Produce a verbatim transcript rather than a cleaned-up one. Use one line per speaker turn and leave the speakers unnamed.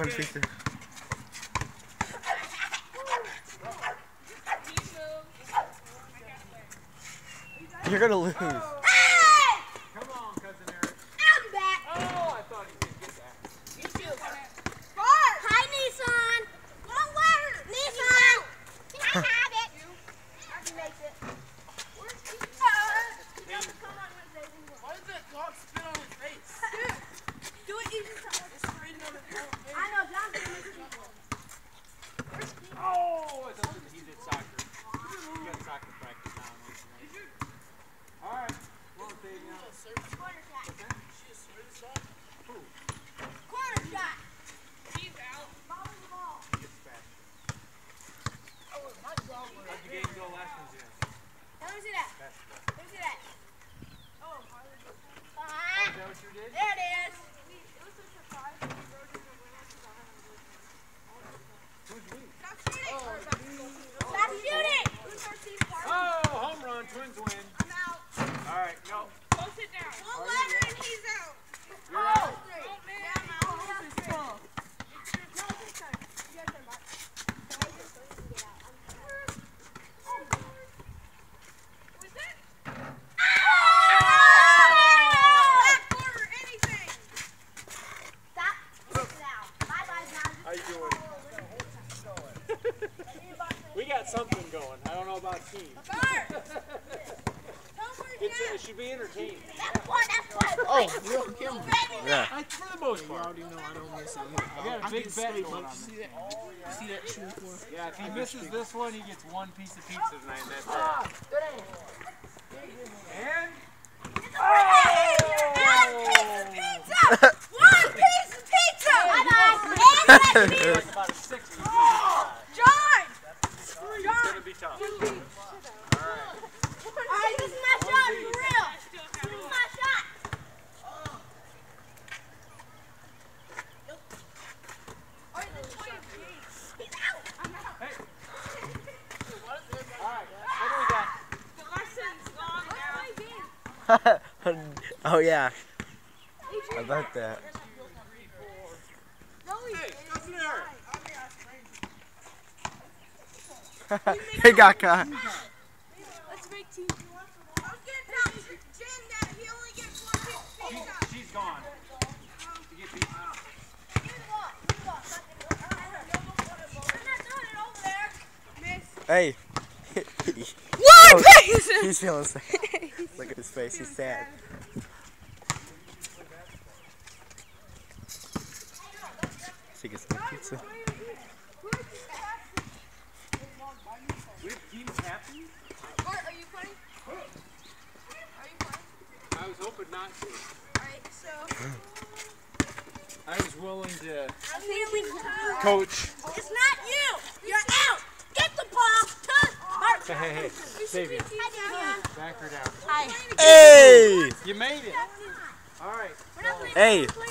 corner pizza. You're gonna lose.
Hey!
Come on, cousin Eric.
I'm back.
Oh, I thought you could get that.
You too. Hi, Nissan. One word. Nissan. I have it. I can make it. Where's pizza? He doesn't come on Wednesdays anymore.
Why does that dog spit on his face?
Do it easy.
It's spitting on his whole face.
I know, John's gonna make pizza. Where's pizza?
Oh, I thought he did soccer. He got soccer practice now. All right. Come on, Fabian.
Corner shot.
She a service dog?
Who?
Corner shot.
He's out.
Ball in the ball.
He gets fast.
Oh, my dog was
How'd the game go last weekend?
Now, let me see that.
Basketball.
Let me see that. Oh, Harley.
Is
Ah,
that what you did?
there it is.
It was a surprise.
Who's we?
Stop shooting. Stop shooting. Who's our team partner?
Oh, home run. Twins win.
I'm out.
All right, go.
Go sit down.
One letter and he's out.
You're out.
Oh, man. Yeah, I'm out. No, it's his turn. Your turn, Mark. So I just so you can get out. I'm sorry. Oh, Lord.
Was that?
Back corner, anything. Stop. Sit down. Bye-bye, John.
How you doing? We got something going. I don't know about team. It's, it should be entertaining.
That's one, that's one.
Oh, you're on camera.
Yeah.
I, for the most
You
part.
already know I don't miss out
I got a
I
big
get
bet
straight,
going
but
on.
you see that? You see that shoe for?
Yeah, if he misses this one, he gets one piece of pizza tonight, and that's it. And
Pizza! One piece of pizza! Bye-bye. And pizza!
it's about a six.
John!
It's gonna be tough. All right.
Alright, this is my shot, for real. This is my shot. Alright, this is my game. He's out. I'm out.
Hey. All right. What do we got?
The lesson's long now.
Oh yeah. How about that?
Hey, cousin Eric.
He got caught.
Let's make team. I was gonna tell Jen that he only gets one piece of
She's,
pizza.
she's gone. To get pizza.
Give the ball. Give the ball. I'm not throwing it over there. Miss.
Hey.
One
Oh,
piece!
He's feeling sad. Look at his face. He's sad. She gets some pizza.
We have teams happy?
Art, are you playing? Are you playing?
I was hoping not to.
Alright, so
I was willing to
I'm feeling two.
coach.
It's not you! You're out! Get the ball! Touch! Art!
Hey, hey, hey. Fabian,
Hi, Daniel.
back her down.
Hi.
Hey!
You made it. All right.
We're not playing
Hey.